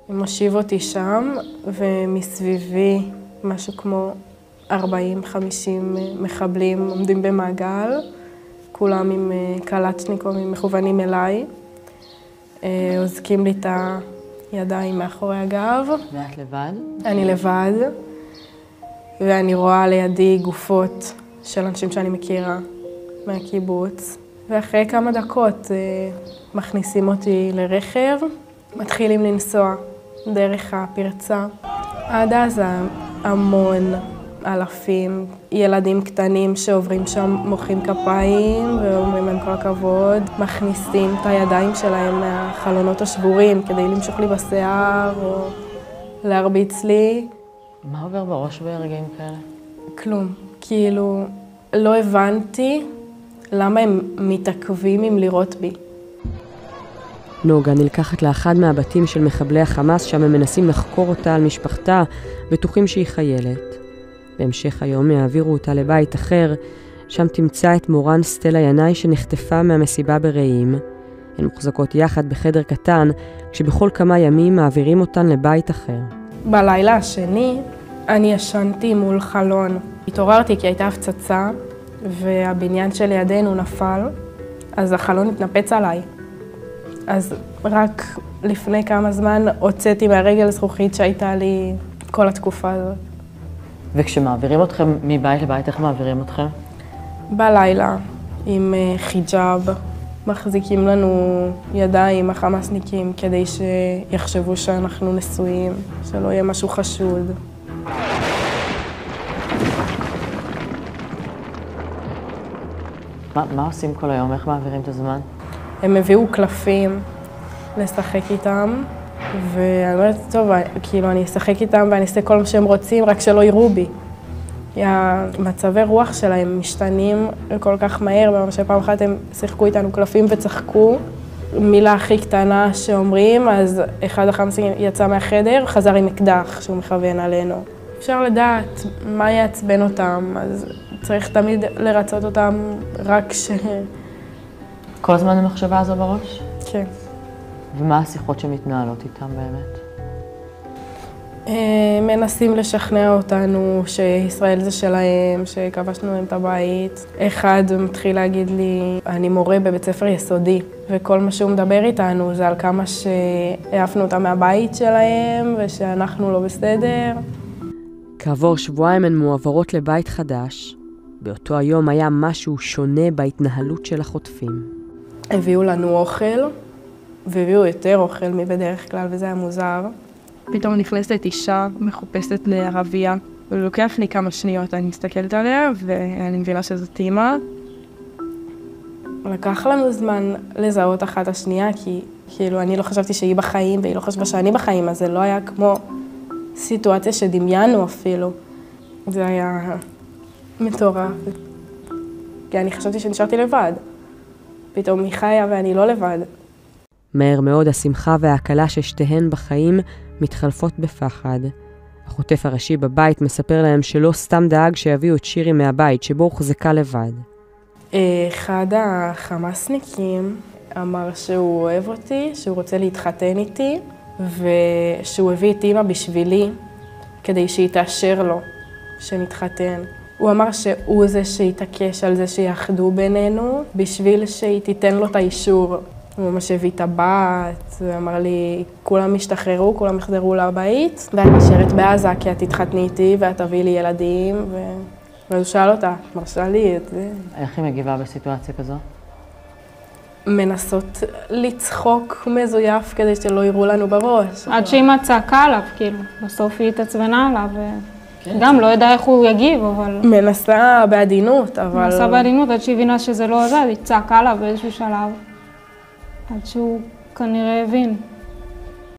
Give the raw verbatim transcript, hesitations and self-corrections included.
הם מושיב אותי שם, ומסביבי משהו כמו ארבעים חמישים מחבלים עומדים במעגל, כולם עם קלצ'ניקובים מכוונים אליי, עוזקים לי את הידיים מאחורי הגב. ואת לבד? אני לבד, ואני רואה לידי גופות של אנשים שאני מכירה מהקיבוץ. ואחרי כמה דקות מכניסים אותי לרכב, מתחילים לנסוע דרך הפרצה. עד אז המון אלפים, ילדים קטנים שעוברים שם מוחאים כפיים ואומרים להם כל הכבוד, מכניסים את הידיים שלהם מהחלונות השבורים כדי למשוך לי בשיער או להרביץ לי. מה עובר בראש ברגעים כאלה? כלום. כאילו, לא הבנתי למה הם מתעכבים עם לראות בי. נוגה נלקחת לאחד מהבתים של מחבלי החמאס, שם הם מנסים לחקור אותה על משפחתה, בטוחים שהיא חיילת. בהמשך היום יעבירו אותה לבית אחר, שם תמצא את מורן סטלה ינאי שנחטפה מהמסיבה ברעים. הן מוחזקות יחד בחדר קטן, כשבכל כמה ימים מעבירים אותן לבית אחר. בלילה השני אני ישנתי מול חלון. התעוררתי כי הייתה הפצצה, והבניין שלידינו נפל, אז החלון התנפץ עליי. אז רק לפני כמה זמן הוצאתי מהרגל זכוכית שהייתה לי כל התקופה הזאת. וכשמעבירים אתכם מבית לבית, איך מעבירים אתכם? בלילה, עם חיג'אב, מחזיקים לנו ידיים החמאסניקים כדי שיחשבו שאנחנו נשואים, שלא יהיה משהו חשוד. מה, מה עושים כל היום? איך מעבירים את הזמן? הם הביאו קלפים לשחק איתם, ואני אומרת, טוב, כאילו אני אשחק איתם ואני אעשה כל מה שהם רוצים, רק שלא יראו בי. המצבי רוח שלהם משתנים כל כך מהר, במשל פעם אחת הם שיחקו איתנו קלפים וצחקו. מילה הכי קטנה שאומרים, אז אחד החמאסניקים יצא מהחדר, חזר עם אקדח שהוא מכוון עלינו. אפשר לדעת מה יעצבן אותם, אז צריך תמיד לרצות אותם רק ש... כל הזמן המחשבה הזו בראש? כן. ומה השיחות שמתנהלות איתם באמת? מנסים לשכנע אותנו שישראל זה שלהם, שכבשנו להם את הבית. אחד מתחיל להגיד לי, אני מורה בבית ספר יסודי, וכל מה שהוא מדבר איתנו זה על כמה שהעפנו אותם מהבית שלהם ושאנחנו לא בסדר. כעבור שבועיים הן מועברות לבית חדש. באותו היום היה משהו שונה בהתנהלות של החוטפים. הביאו לנו אוכל, והביאו יותר אוכל מבדרך כלל, וזה היה מוזר. פתאום נכנסת אישה מחופשת לערבייה, ולוקח לי כמה שניות, אני מסתכלת עליה, ואני מבינה שזאת אימא. לקח לנו זמן לזהות אחת השנייה, כי כאילו אני לא חשבתי שהיא בחיים, והיא לא חשבה שאני בחיים, אז זה לא היה כמו סיטואציה שדמיינו אפילו. זה היה מטורף. כי אני חשבתי שנשארתי לבד. פתאום היא חיה ואני לא לבד. מהר מאוד השמחה וההקלה ששתיהן בחיים מתחלפות בפחד. החוטף הראשי בבית מספר להם שלא סתם דאג שיביאו את שירי מהבית, שבו הוחזקה לבד. אחד החמאסניקים אמר שהוא אוהב אותי, שהוא רוצה להתחתן איתי, ושהוא הביא את אמא בשבילי, כדי שהיא תאשר לו שנתחתן. הוא אמר שהוא זה שהתעקש על זה שיחדו בינינו, בשביל שהיא תיתן לו את האישור. הוא ממש הביא את הבת, הוא אמר לי, כולם השתחררו, כולם יחזרו לבית, ואת נשארת בעזה כי את תתחתני איתי ואת תביא לי ילדים, ו... ואז הוא שאל אותה, מרשה לי את זה. איך היא מגיבה בסיטואציה כזו? מנסות לצחוק מזויף כדי שלא יראו לנו בראש. עד שהיא צעקה עליו, כאילו, בסוף היא התעצבנה עליו, וגם לא ידעה איך הוא יגיב, אבל... מנסה בעדינות, אבל... מנסה בעדינות, עד שהיא הבינה שזה לא עזר, היא צעקה עליו באיזשהו שלב. עד שהוא כנראה הבין.